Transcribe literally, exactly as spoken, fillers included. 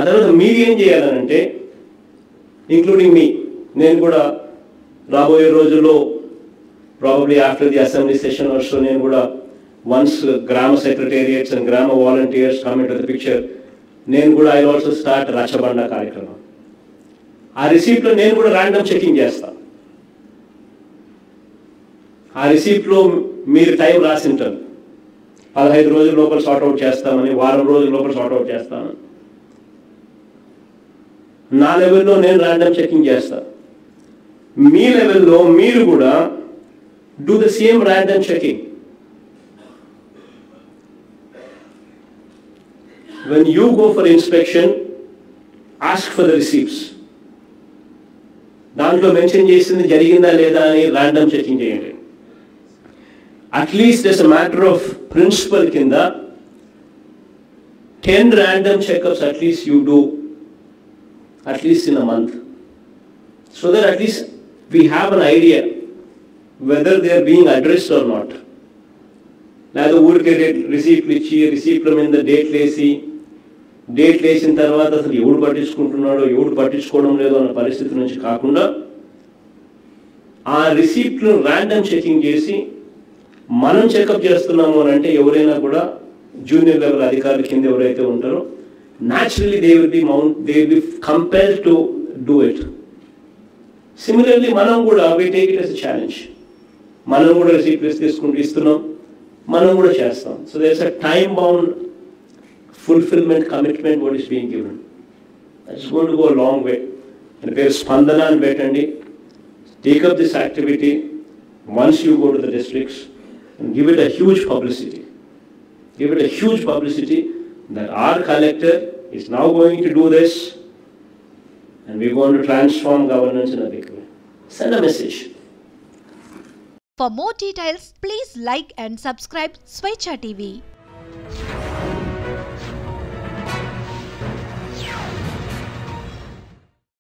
తర్వాత మీరు ఏం చేయాలనంటే, ఇంక్లూడింగ్ మీ, నేను కూడా రాబోయే రోజుల్లో probably after the assembly session also నేను కూడా వన్స్ గ్రామ సెక్రటేరియట్స్ అండ్ గ్రామ volunteers come in to the picture, నేను కూడా ఐ ఆల్సో స్టార్ట్ రచ్చబండ కార్యక్రమం. ఆ రిసీప్ట్లో నేను కూడా ర్యాండమ్ చెకింగ్ చేస్తాను. ఆ రిసీప్ట్లో మీరు టైం రాసి ఉంటారు, పదహైదు రోజుల లోపల సార్ట్అవుట్ చేస్తామని, వారం రోజుల లోపల సార్ట్అవుట్ చేస్తామని. నా లెవెల్లో నేను ర్యాండమ్ చెకింగ్ చేస్తాను. మీ లెవెల్లో మీరు కూడా do the same random checking. When you go for inspection, ask for the receipts. దాంట్లో మెన్షన్ చేసింది జరిగిందా లేదా అని ర్యాండమ్ చెకింగ్ చేయండి. At least as a matter of principle కింద ten random checkups at least you do at least in a month, so that at least we have an idea whether they are being addressed or not. లేదా ఊరికే రిసీప్ట్లు ఇచ్చి రిసీప్ట్ల మీద డేట్లు వేసి డేట్లు వేసిన తర్వాత అసలు ఎవడు పట్టించుకుంటున్నాడో ఎవడు పట్టించుకోవడం లేదో అన్న పరిస్థితి నుంచి కాకుండా ఆ రిసీప్ట్లను ర్యాండమ్ చెకింగ్ చేసి మనం చెకప్ చేస్తున్నాము అని అంటే ఎవరైనా కూడా జూనియర్ లెవెల్ అధికారుల కింద ఎవరైతే ఉంటారో naturally they will be mount they will be compelled to do it. Similarly మనం కూడా we take it as a challenge. మనం కూడా రిసీప్ట్స్ తీసుకుంటూ ఇస్తున్నాం, మనం కూడా చేస్తాం. So there is a time bound fulfillment commitment what is being given. That's going to go a long way. And పేరు స్పందన అని పెట్టండి. Take up this activity once you go to the districts and give it a huge publicity. Give it a huge publicity that our collector is now going to do this and we're going to transform governance in a big way. Send a message. For more details, please like and subscribe Swechha T V.